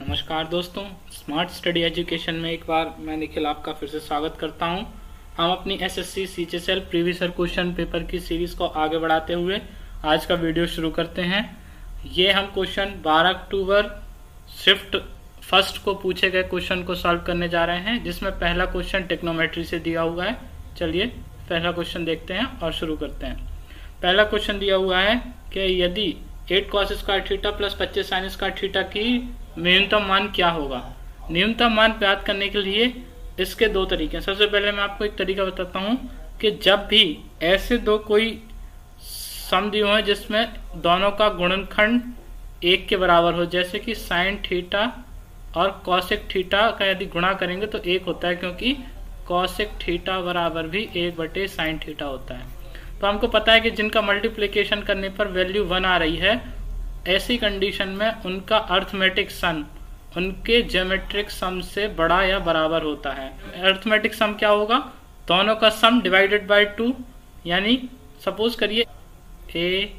नमस्कार दोस्तों, smart study education में एक बार मैं निखिल आपका फिर से स्वागत करता हूं। हम अपनी SSC CHSL previous year question paper की सीरीज को आगे बढ़ाते हुए आज का वीडियो शुरू करते हैं। ये हम क्वेश्चन 12 अक्टूबर शिफ्ट फर्स्ट को पूछे गए क्वेश्चन को सॉल्व करने जा रहे हैं, जिसमें पहला क्वेश्चन टेक्नोमेट्री से दिया हुआ है। चलिए पहला क्वेश्चन देखते हैं और शुरू करते हैं। पहला क्वेश्चन दिया हुआ है कि यदि 8 cos square theta plus 25 sine square theta की न्यूनतम मान क्या होगा। न्यूनतम मान प्राप्त करने के लिए इसके दो तरीके हैं। सबसे पहले मैं आपको एक तरीका बताता हूं कि जब भी ऐसे दो कोई सम दिए हो जिसमें दोनों का गुणनखंड 1 के बराबर हो, जैसे कि साइन थीटा और कॉसेक थीटा का यदि गुणा करेंगे तो 1 होता है, क्योंकि कॉसेक थीटा बराबर भी 1/साइन थीटा होता है। तो हमको पता है कि जिनका मल्टीप्लिकेशन करने पर वैल्यू 1 आ रही है, ऐसी कंडीशन में उनका अर्थमेटिक सम उनके ज्योमेट्रिक सम से बड़ा या बराबर होता है। अर्थमेटिक सम क्या होगा? दोनों का सम डिवाइडेड बाय 2, यानी सपोज करिए a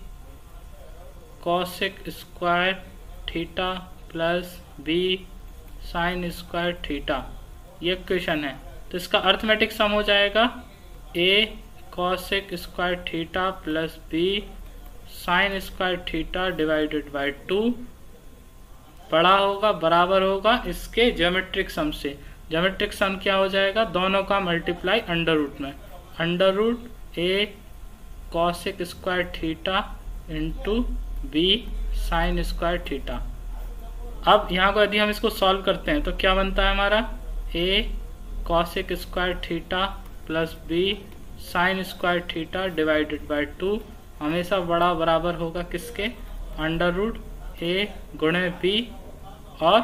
cosec square theta plus b sine square theta, ये इक्वेशन है। तो इसका अर्थमेटिक सम हो जाएगा a cosec square theta plus b sine square theta divided by 2 बड़ा होगा, बराबर होगा इसके ज्योमेट्रिक सम से। ज्योमेट्रिक सम क्या हो जाएगा? दोनों का मल्टीप्लाई अंडर रूट में, under root a cosec square theta into b sine square theta. अब यहाँ को यदि हम इसको सॉल्व करते हैं तो क्या बनता है हमारा? a cosec square theta plus b sine square theta divided by 2 हमेशा बड़ा बराबर होगा किसके? अंडर रूट a गुणे b, और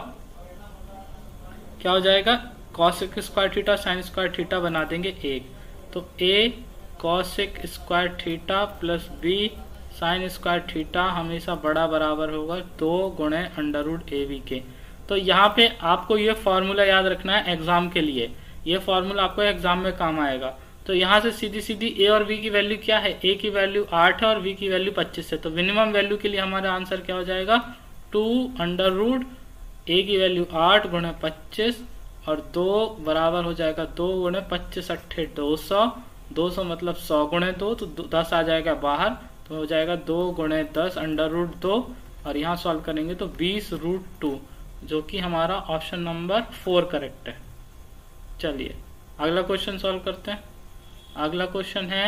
क्या हो जाएगा? cosec square theta sine square theta बना देंगे 1, तो a cosec square theta plus b sine square theta हमेशा बड़ा बराबर होगा 2 गुणे अंडर रूट ए बी के। तो यहाँ पे आपको ये फॉर्मूला याद रखना है एग्जाम के लिए। ये फॉर्मूला आपको एग्जाम में काम आएगा। तो यहाँ से सीधी सीधी a और b की वैल्यू क्या है? a की वैल्यू 8 है और b की वैल्यू 25 है। तो मिनिमम वैल्यू के लिए हमारा आंसर क्या हो जाएगा? 2 अंडर रूट a की वैल्यू 8 गुणे 25 और 2 बराबर हो जाएगा 2 गुणे 25 अट्ठे 200, 200 मतलब 100 गुणे 2, तो 10 आ जाएगा बाहर, तो हो जाएगा 2 गुणे 10 अंडर रूट 2, और यहाँ सॉल्व करेंगे तो 20 रूट 2, जो कि हमारा ऑप्शन नंबर 4 करेक्ट है। चलिए अगला क्वेश्चन सॉल्व करते हैं। अगला क्वेश्चन है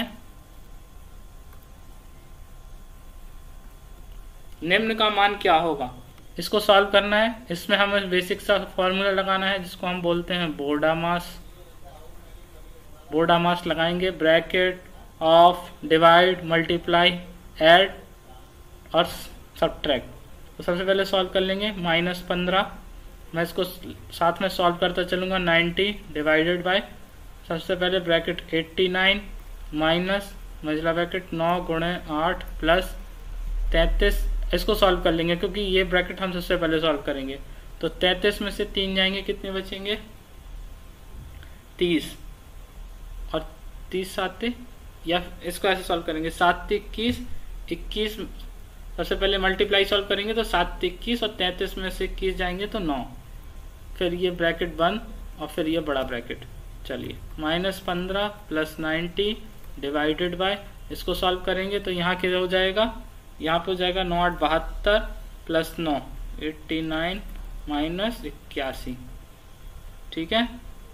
निम्न का मान क्या होगा। इसको सॉल्व करना है। इसमें हमें बेसिक सा फॉर्मूला लगाना है जिसको हम बोलते हैं बोर्डामास। बोर्डामास लगाएंगे, bracket of divide multiply add और सब्ट्रैक्ट। तो सबसे पहले सॉल्व कर लेंगे -15, मैं इसको साथ में सॉल्व करता चलूंगा। 90 डिवाइडेड बाय, सबसे पहले ब्रैकेट 89 माइनस मझला ब्रैकेट 9 गुणे 8 प्लस 33। इसको सॉल्व कर लेंगे क्योंकि ये ब्रैकेट हम सबसे पहले सॉल्व करेंगे। तो 33 में से 3 जाएंगे, कितने बचेंगे? 30, और 30 साते, या इसको ऐसे सॉल्व करेंगे 7 21, 21 सबसे पहले मल्टीप्लाई सॉल्व करेंगे तो 7 21 और 33 में से 21 जाएंगे तो 9, फिर ये ब्रैकेट बंद और फिर ये बड़ा ब्रैकेट। चलिए -15 प्लस 90 डिवाइडेड बाय, इसको सॉल्व करेंगे तो यहाँ क्या हो जाएगा? यहाँ पे हो जाएगा 9 8 72 प्लस 9 89 माइनस 81। ठीक है,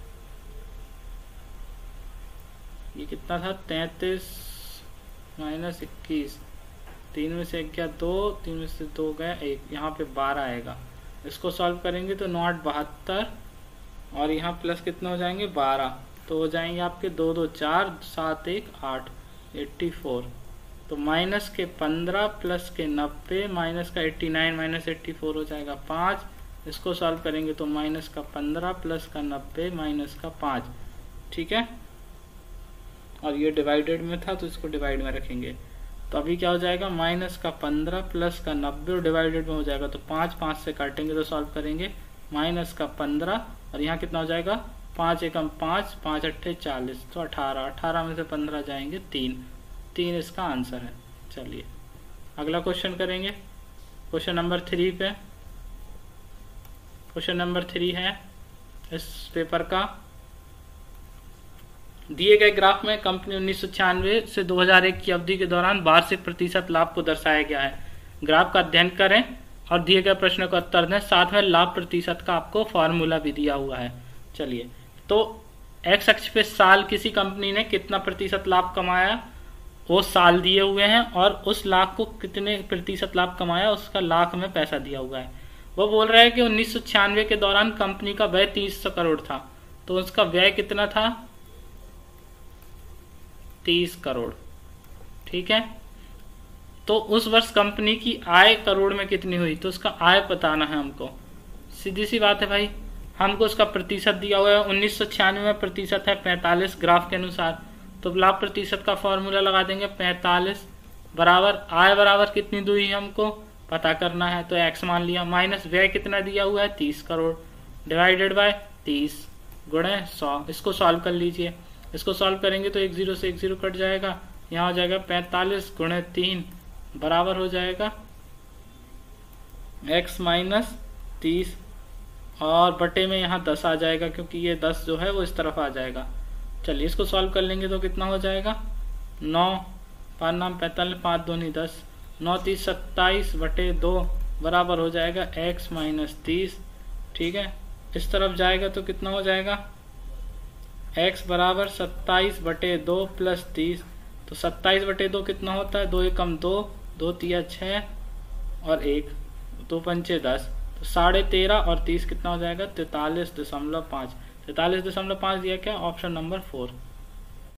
ये कितना था? 33 माइनस 21, 3 में से 1 गया 2, 3 में से 2 गया 1, यहाँ पे 12 आएगा। इसको सॉल्व करेंगे तो 9 8 72 और यहाँ प्लस कितने हो जाएंगे? 12, तो हो जाएंगे आपके 2 2 4 7 1 8 84। तो माइनस के 15 प्लस के 90 माइनस का 89 माइनस 84 हो जाएगा 5। इसको सॉल्व करेंगे तो माइनस का 15 प्लस का 90 माइनस का 5। ठीक है, और ये डिवाइडेड में था तो इसको डिवाइड में रखेंगे। तो अभी क्या हो जाएगा? माइनस का 15 प्लस का 90 और डिवाइडेड में हो जाएगा तो 5 5 से काटेंगे तो सॉल्व करेंगे माइनस का 15, और यहाँ कितना हो जाएगा? 5 एकम 5, 5 अट्ठे 40, तो 18, 18 में से 15 जाएंगे 3 इसका आंसर है। चलिए अगला क्वेश्चन करेंगे, क्वेश्चन नंबर 3 पे। क्वेश्चन नंबर 3 है इस पेपर का। दिए गए ग्राफ में कंपनी 1996 से 2001 की अवधि के दौरान वार्षिक प्रतिशत लाभ को दर्शाया गया है। ग्राफ का अध्ययन करें और दिए गए प्रश्न का उत्तर दें, साथ में लाभ प्रतिशत का आपको फॉर्मूला भी दिया हुआ है। चलिए, तो एक्स अक्ष पे साल किसी कंपनी ने कितना प्रतिशत लाभ कमाया वो साल दिए हुए हैं, और उस लाख को कितने प्रतिशत लाभ कमाया उसका लाख में पैसा दिया हुआ है। वो बोल रहा है कि 1996 के दौरान कंपनी का व्यय 300 करोड़ था, तो उसका व्यय कितना था 30 करोड़। ठीक है, तो उस वर्ष कंपनी की आय करोड़ में कितनी हुई, तो उसका आय बताना है हमको। सीधी सी बात है भाई, हमको उसका प्रतिशत दिया हुआ है। 1996 में प्रतिशत है 45 ग्राफ के अनुसार, तो लाभ प्रतिशत का फॉर्मूला लगा देंगे 45 बराबर आय बराबर कितनी हुई हमको पता करना है, तो x मान लिया, माइनस व्यय कितना दिया हुआ है 30 करोड़ डिवाइडेड बाय 30 गुणे 100। इसको सॉल्व कर लीजिए। इसको सॉल्व करेंगे तो 1 0 से 1 0 कट जाएगा, यहाँ हो जाएगा 45 गुणे 3 बराबर हो जाएगा x माइनस 30, और बटे में यहाँ 10 आ जाएगा, क्योंकि ये 10 जो है वो इस तरफ आ जाएगा। चलिए, इसको सॉल्व कर लेंगे तो कितना हो जाएगा 9 5 नाम 45 5 दूनी 10 9 30 27 बटे 2 बराबर हो जाएगा x माइनस 30। ठीक है, इस तरफ जाएगा तो कितना हो जाएगा x बराबर 27 बटे 2 प्लस 30, तो 27 बटे 2 कितना होता है 2 एकम 2 2 तिया 6 और 1 2 पंचे 10, तो 13.5 और 30 कितना हो जाएगा 43.5। 43.5 दिया क्या, ऑप्शन नंबर 4।